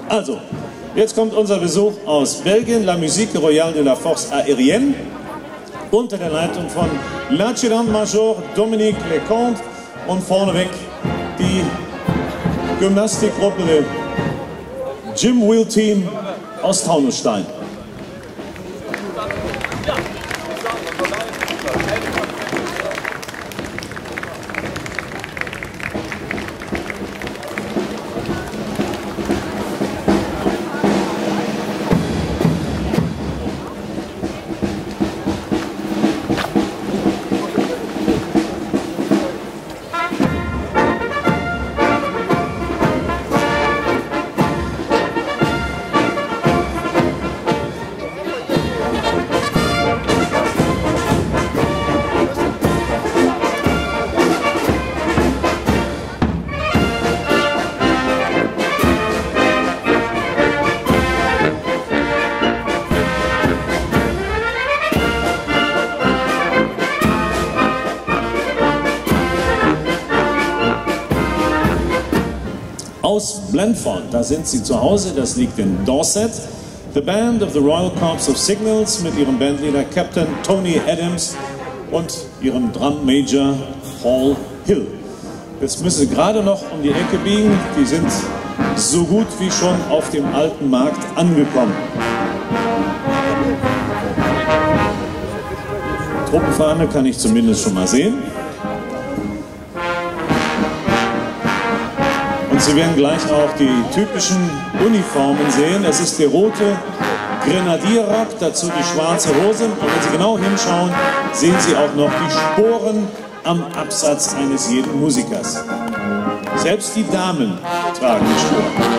Also, jetzt kommt unser Besuch aus Belgien, La Musique Royale de la Force Aérienne, unter der Leitung von l'Adjudant-Major Dominique Leconte und vorneweg die Gymnastikgruppe Jim Wheel Team aus Taunusstein. Aus Blandford, da sind sie zu Hause, das liegt in Dorset. The Band of the Royal Corps of Signals mit ihrem Bandleader Captain Tony Adams und ihrem Drum Major Paul Hill. Jetzt müssen sie gerade noch um die Ecke biegen, die sind so gut wie schon auf dem alten Markt angekommen. Truppenfahne kann ich zumindest schon mal sehen. Und Sie werden gleich auch die typischen Uniformen sehen. Es ist der rote Grenadierrock, dazu die schwarze Hose. Und wenn Sie genau hinschauen, sehen Sie auch noch die Sporen am Absatz eines jeden Musikers. Selbst die Damen tragen die Sporen.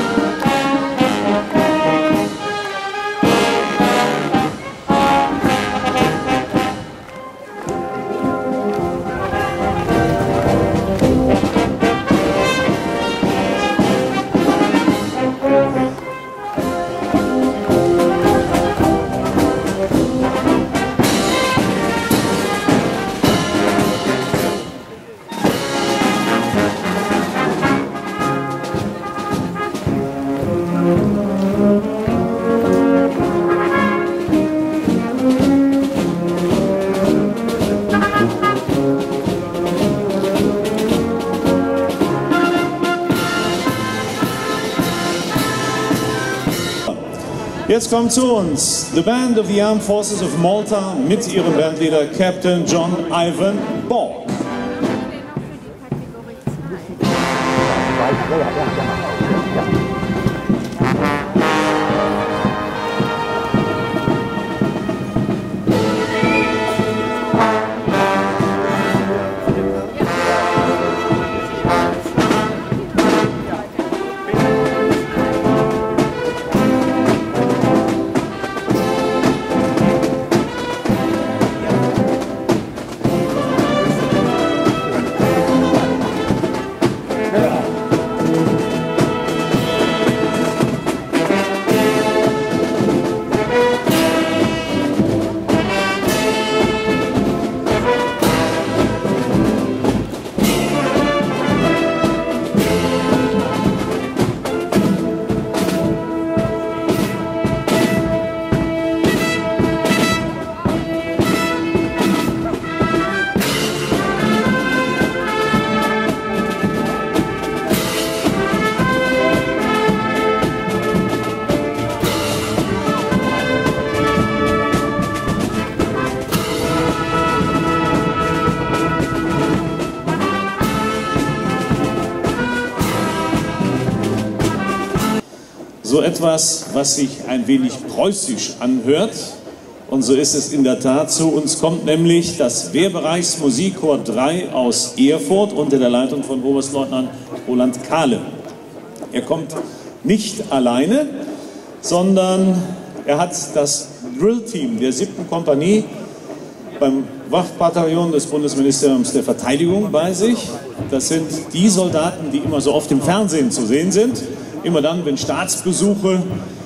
Jetzt kommt zu uns The Band of the Armed Forces of Malta mit ihrem Bandleader Captain John Ivan Borg. So etwas, was sich ein wenig preußisch anhört. Und so ist es in der Tat. Zu uns kommt nämlich das Wehrbereichsmusikkorps 3 aus Erfurt unter der Leitung von Oberstleutnant Roland Kahle. Er kommt nicht alleine, sondern er hat das Drill-Team der 7. Kompanie beim Wachbataillon des Bundesministeriums der Verteidigung bei sich. Das sind die Soldaten, die immer so oft im Fernsehen zu sehen sind. Immer dann, wenn Staatsbesuche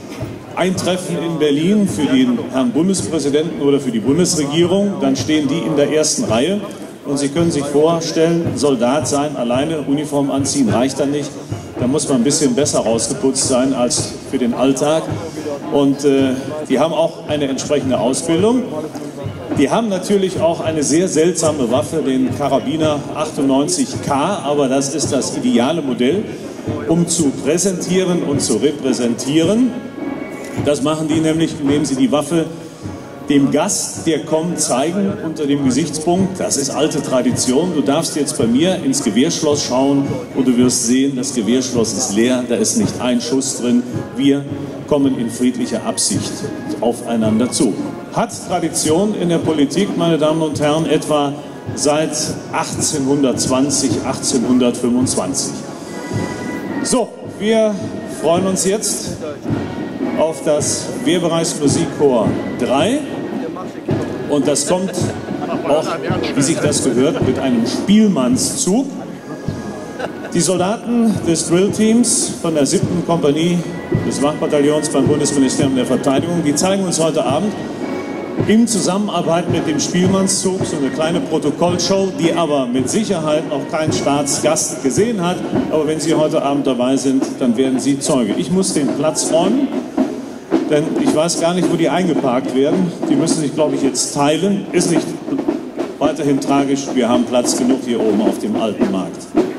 eintreffen in Berlin für den Herrn Bundespräsidenten oder für die Bundesregierung, dann stehen die in der ersten Reihe. Und Sie können sich vorstellen, Soldat sein, alleine Uniform anziehen reicht dann nicht. Da muss man ein bisschen besser rausgeputzt sein als für den Alltag. Und die haben auch eine entsprechende Ausbildung. Die haben natürlich auch eine sehr seltsame Waffe, den Karabiner 98K, aber das ist das ideale Modell, um zu präsentieren und zu repräsentieren. Das machen die nämlich, indem sie die Waffe dem Gast, der kommt, zeigen unter dem Gesichtspunkt, das ist alte Tradition, du darfst jetzt bei mir ins Gewehrschloss schauen und du wirst sehen, das Gewehrschloss ist leer, da ist nicht ein Schuss drin, wir kommen in friedlicher Absicht aufeinander zu. Hat Tradition in der Politik, meine Damen und Herren, etwa seit 1820, 1825. So, wir freuen uns jetzt auf das Wehrbereichsmusikchor 3 und das kommt auch, wie sich das gehört, mit einem Spielmannszug. Die Soldaten des Drill-Teams von der 7. Kompanie des Wachbataillons beim Bundesministerium der Verteidigung, die zeigen uns heute Abend in Zusammenarbeit mit dem Spielmannszug so eine kleine Protokollshow, die aber mit Sicherheit noch kein Staatsgast gesehen hat. Aber wenn Sie heute Abend dabei sind, dann werden Sie Zeuge. Ich muss den Platz räumen, denn ich weiß gar nicht, wo die eingeparkt werden. Die müssen sich, glaube ich, jetzt teilen. Ist nicht weiterhin tragisch. Wir haben Platz genug hier oben auf dem alten Markt.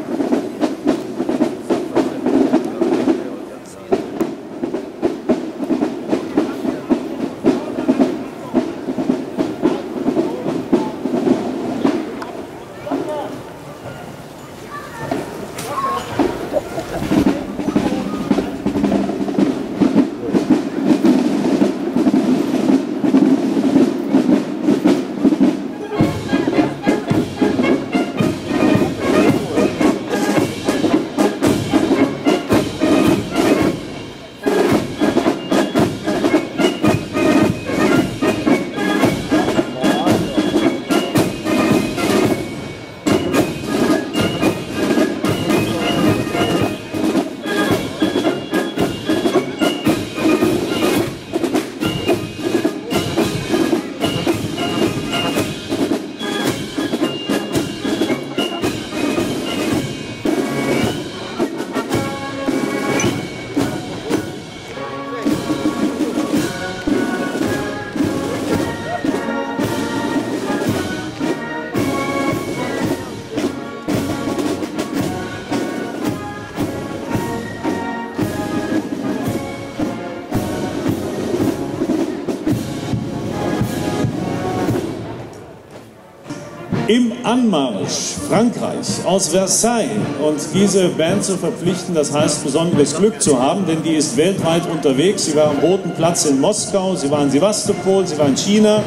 Im Anmarsch Frankreich aus Versailles und diese Band zu verpflichten, das heißt besonderes Glück zu haben, denn die ist weltweit unterwegs. Sie war am Roten Platz in Moskau, sie war in Sevastopol, sie war in China,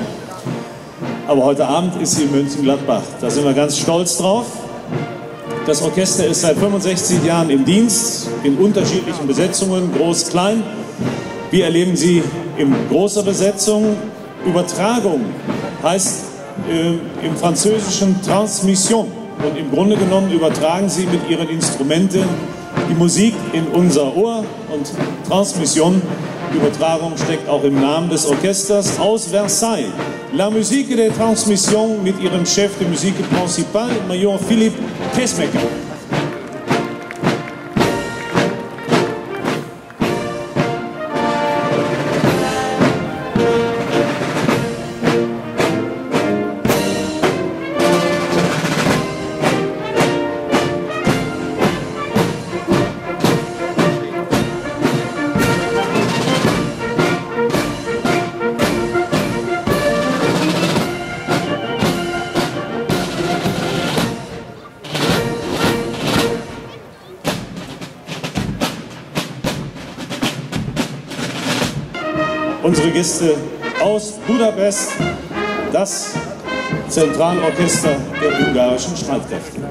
aber heute Abend ist sie in Mönchengladbach. Da sind wir ganz stolz drauf. Das Orchester ist seit 65 Jahren im Dienst, in unterschiedlichen Besetzungen, groß, klein. Wir erleben sie in großer Besetzung. Übertragung heißt im Französischen Transmission. Und im Grunde genommen übertragen sie mit ihren Instrumenten die Musik in unser Ohr. Und Transmission, Übertragung, steckt auch im Namen des Orchesters aus Versailles. La Musique de Transmission mit ihrem Chef de Musique Principal, Major Philippe Kesmecker. Unsere Gäste aus Budapest, das Zentralorchester der ungarischen Streitkräfte.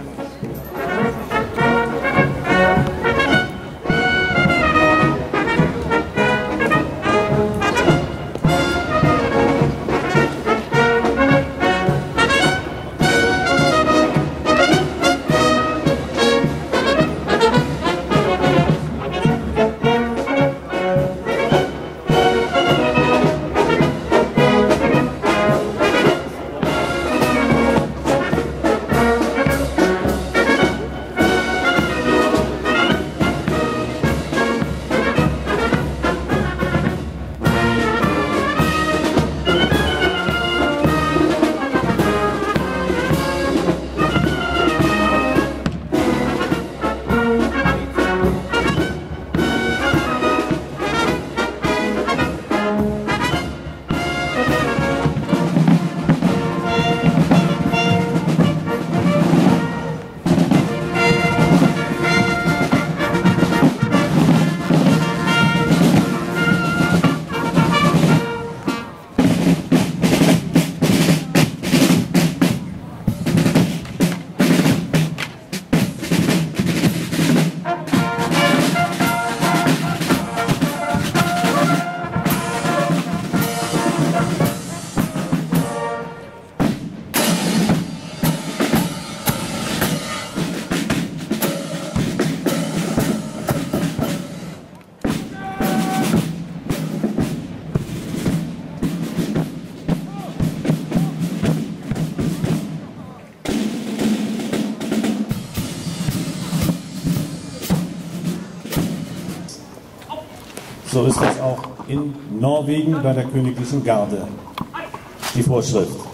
So ist das auch in Norwegen bei der Königlichen Garde die Vorschrift.